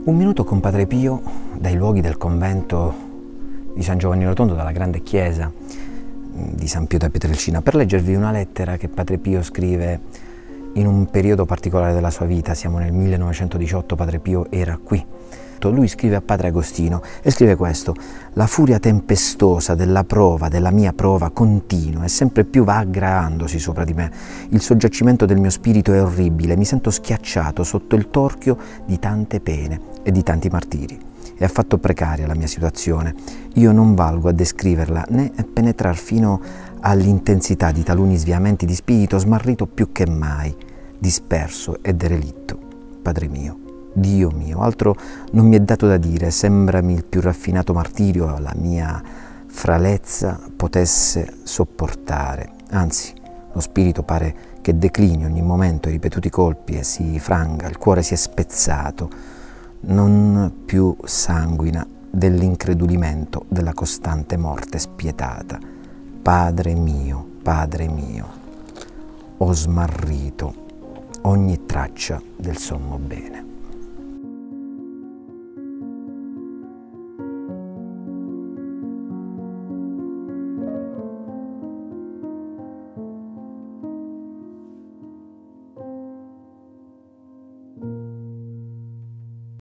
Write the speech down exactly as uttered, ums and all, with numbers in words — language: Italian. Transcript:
Un minuto con Padre Pio dai luoghi del convento di San Giovanni Rotondo, dalla grande chiesa di San Pio da Pietrelcina, per leggervi una lettera che Padre Pio scrive in un periodo particolare della sua vita. Siamo nel millenovecentodiciotto, Padre Pio era qui. Lui scrive a Padre Agostino e scrive questo: la furia tempestosa della prova, della mia prova continua e sempre più va aggravandosi sopra di me. Il soggiacimento del mio spirito è orribile, mi sento schiacciato sotto il torchio di tante pene e di tanti martiri. È affatto precaria la mia situazione. Io non valgo a descriverla né a penetrar fino all'intensità di taluni sviamenti di spirito, smarrito più che mai, disperso e derelitto. Padre mio, Dio mio, altro non mi è dato da dire, sembrami il più raffinato martirio la mia fralezza potesse sopportare. Anzi, lo spirito pare che declini ogni momento i ripetuti colpi e si franga, il cuore si è spezzato, non più sanguina dell'incredulimento della costante morte spietata. Padre mio, Padre mio, ho smarrito ogni traccia del sommo bene.